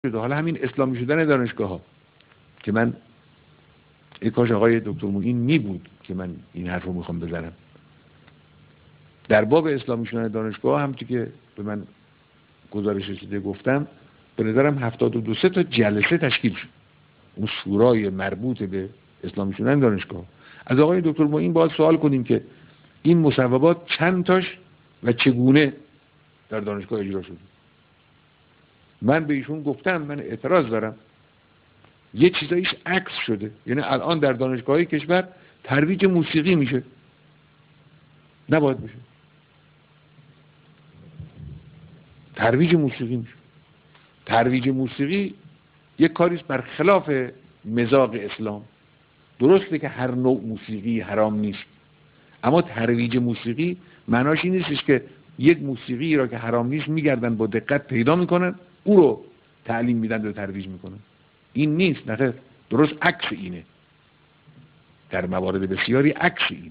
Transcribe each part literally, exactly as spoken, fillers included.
شده. حالا همین اسلامی شدن دانشگاه ها که من ای کاش آقای دکتر معین می بود که من این حرف رو میخوام بزنم. در باب اسلامی شدن دانشگاه همونطور که به من گزارش رسیده گفتم، به نظرم هفتاد و دو سه تا جلسه تشکیل شد، اون شورای مربوط به اسلامی شدن دانشگاه. از آقای دکتر معین باید سوال کنیم که این مصوبات چند تاش و چگونه در دانشگاه اجرا شده. من به ایشون گفتم من اعتراض دارم، یه چیزایش عکس شده، یعنی الان در دانشگاه‌های کشور ترویج موسیقی میشه، نباید بشه. ترویج موسیقی میشه. ترویج موسیقی یک کاریست برخلاف مذاق اسلام. درسته که هر نوع موسیقی حرام نیست، اما ترویج موسیقی معناش این نیستش که یک موسیقی را که حرام نیست میگردن با دقت پیدا میکنن، او رو تعلیم میدن و ترویج میکنن. این نیست، نه، درست عکس اینه. در موارد بسیاری عکس اینه.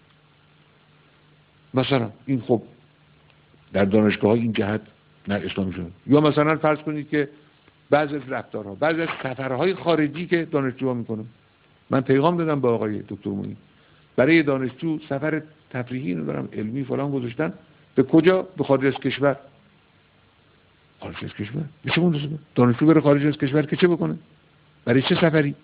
مثلا این خب در دانشگاه این جهت نه اسلامی شده. یا مثلا فرض کنید که بعضی از رفتارها، بعضی از سفرهای خارجی که دانشجوها میکنن. من پیغام دادم به آقای دکتر معین، برای دانشجو سفر تفریحی ندارم، علمی فلان گذاشتن، به کجا؟ به خارج از کشور. خارج از کشور؟ چه مناسبه؟ دانشجو بره خارج از کشور که چه بکنه؟ برای چه سفری؟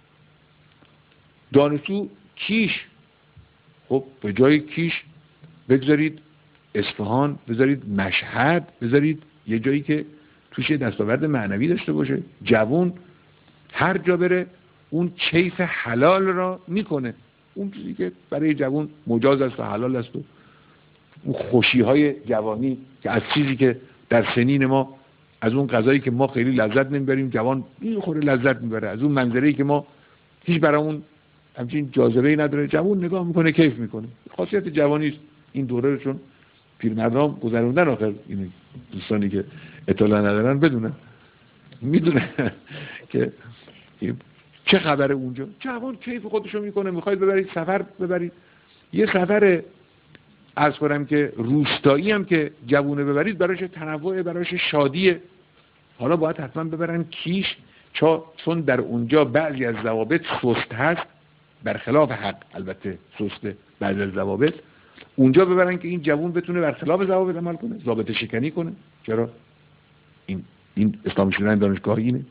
دانشجو کیش، خب به جای کیش بگذارید اصفهان، بذارید مشهد، بذارید یه جایی که توش دستاورد معنوی داشته باشه. جوون هر جا بره اون کیف حلال را میکنه، اون چیزی که برای جوون مجاز است و حلال است، و اون خوشی های جوانی که از چیزی که در سنین ما، از اون غذایی که ما خیلی لذت نمیبریم جوان میخوره لذت میبره، از اون منظره‌ای که ما هیچ برامون همچین جاذبه‌ای نداره جوان نگاه میکنه کیف میکنه. خاصیت جوانی است این دوره رو، چون پیرمردان گذروندن. آخر این دوستانی که اطلاع ندارن بدونن، میدونن که چه خبره اونجا. جوان کیف خودشو میکنه. میخواید ببرید سفر ببرید، یه سفر عرض کنم که روستایی هم که جوونه ببرید براش تنوع، براش شادیه. حالا باید حتما ببرن کیش، چون در اونجا بعضی از ضوابط سست هست، برخلاف حق البته سسته بعضی از ضوابط، اونجا ببرن که این جوون بتونه برخلاف ضوابط عمل کنه، ضابطه شکنی کنه. چرا؟ این این اسلامی شدن دانشگاه اینه.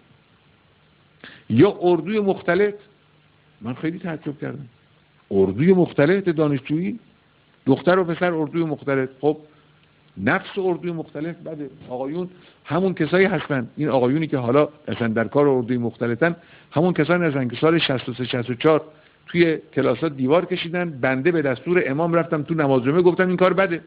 یا اردوی مختلط، من خیلی تعجب کردم، اردوی مختلط دانشجویی، دختر و پسر اردوی مختلط. خب نفس اردوی مختلط بده. آقایون همون کسایی هستن، این آقایونی که حالا اصلا در کار اردوی مختلطن همون کسانی هستن که سال شصت و سه شصت و چهار توی کلاسات دیوار کشیدن، بنده به دستور امام رفتم تو نماز جمعه گفتم این کار بده.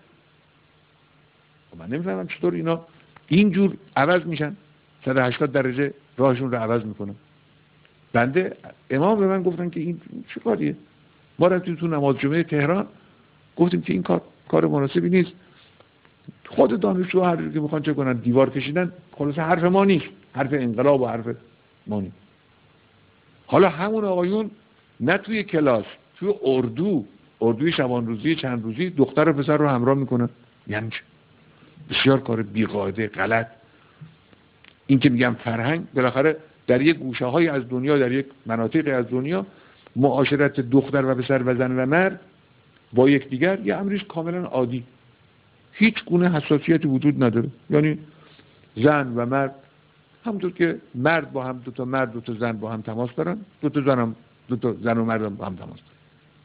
من نمیفهمم چطور اینا اینجور عوض میشن، صد و هشتاد درجه راهشون رو عوض میکنن. بنده امام به من گفتن که این چه کاریه؟ ما رفتیم تو نماز جمعه تهران گفتیم که این کار کار مناسبی نیست. خود دانشجو هر که میخوان چه کنن دیوار کشیدن، خلاصه حرف ما نیست، حرف انقلاب و حرف ما نیست. حالا همون آقایون نه توی کلاس، توی اردو، اردوی شبان روزی چند روزی دختر و پسر رو همراه میکنن. یعنی بسیار کار بی‌قاعده، غلط. این که میگم فرهنگ، بالاخره در یک گوشه های از دنیا، در یک مناطقی از دنیا، معاشرت دختر و پسر و زن و مرد با یکدیگر یه امریش کاملا عادی، هیچ گونه حساسیتی وجود نداره. یعنی زن و مرد همونطور که مرد با هم، دو تا مرد دو تا زن با هم تماس دارن، دو تا زن هم دو تا زن و مرد با هم تماس دارن.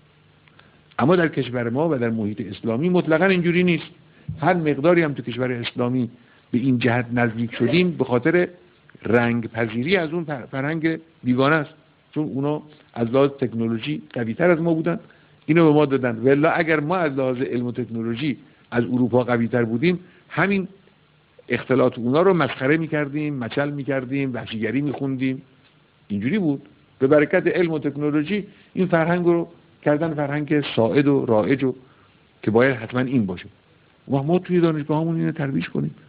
اما در کشور ما و در محیط اسلامی مطلقاً اینجوری نیست. هر مقداری هم تو کشور اسلامی به این جهت نزدیک شدیم به خاطر رنگ پذیری از اون فرهنگ بیگانه است، چون اونا از لحاظ تکنولوژی قوی‌تر از ما بودن، اینو به ما دادن. والا اگر ما از لحاظ علم و تکنولوژی از اروپا قوی‌تر بودیم، همین اختلاط اونا رو مسخره می‌کردیم، مچل می‌کردیم، وحشیگری می‌خوندیم. اینجوری بود. به برکت علم و تکنولوژی این فرهنگ رو کردن فرهنگ ساعد و رایج و که باید حتما این باشه. و ما توی دانشگاهمون اینو ترویج کنیم.